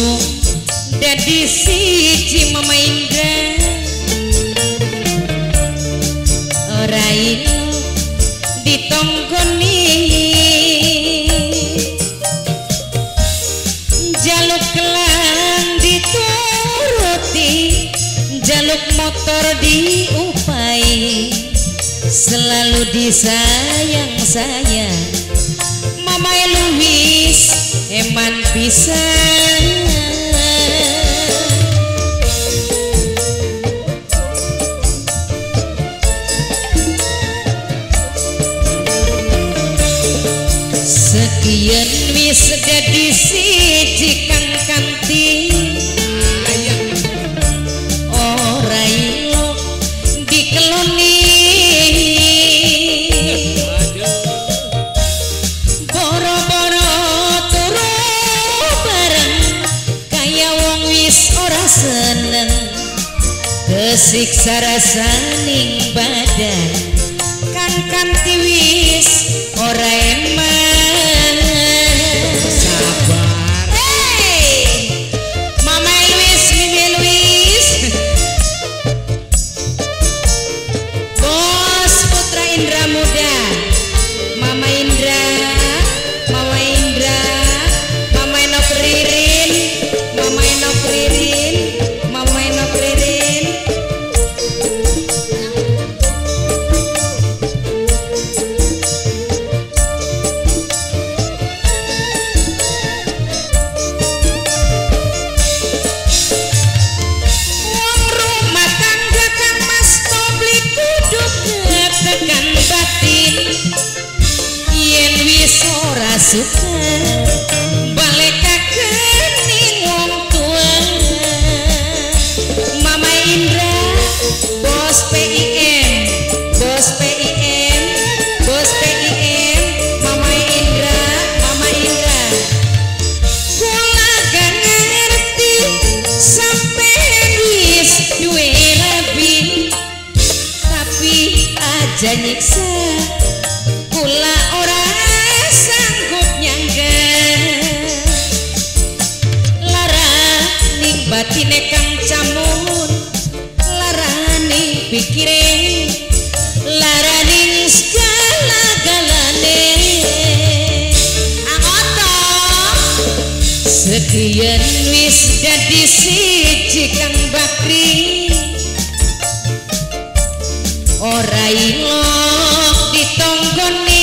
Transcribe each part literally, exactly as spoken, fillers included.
durung dadi siji Mama Indra ora ilo ditonggoni jaluk kelang dituruti jaluk motor diupai selalu disayang sayang Mama Luis eman pisan sekian wis dadi siji Kang Kanti ora ilo dikeloni boro-boro turu bareng kaya wong wis ora seneng kesiksa rasaning badan Kang Kanti wis ora eman suka balik kakening wong tua Mama Indra bos P I M bos P I M bos P I M Mama Indra Mama Indra kula gak ngerti sampean wis duwe rabi tapi aja nyiksa kula ora batine Kang Camun larani pikire larani segala-galane angoto sekian wis dadi siji Kang Bakri ora ilok ditonggoni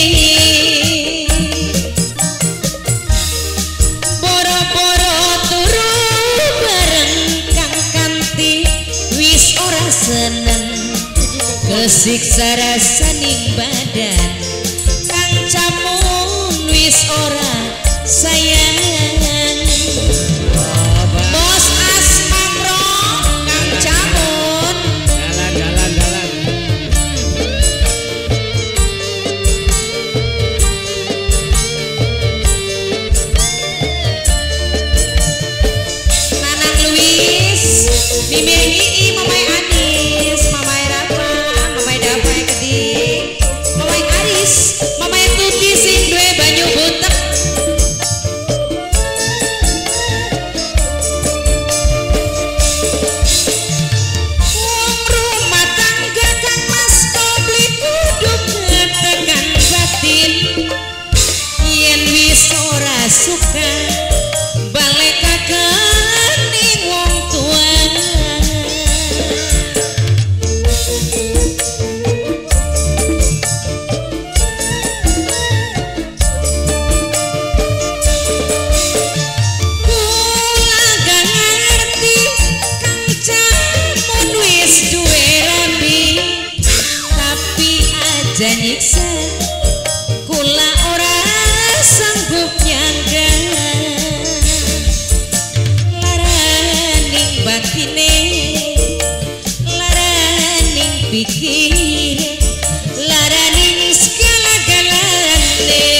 kesiksa rasaning badan Kang Camun wis ora sayang bos Asmamro Kang Camun jalan jalan jalan Nanang Luis Mimir Ii Mamai Anis Mamai Rafa Mamai Kedi Mamai Aris Mamai Tuti sing duwe banyu butek wong rumah tangga Kang Mas Kobli kudu ketekan batin yen wis ora suka balik kakening wong tua nyiksa kula ora sanggup nyangga laraning batine laraning pikir laraning segala-galane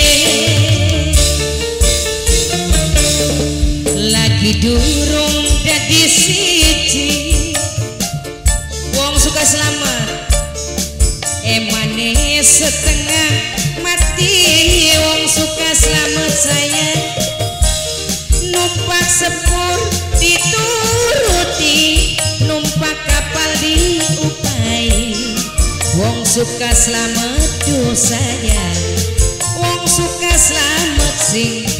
lagi durung dadi siji wong suka selamat emane setengah mati wong suka selamat saya no numpak sepur dituruti, numpak kapal diupai. Wong suka slamet dosanya, wong suka slamet sing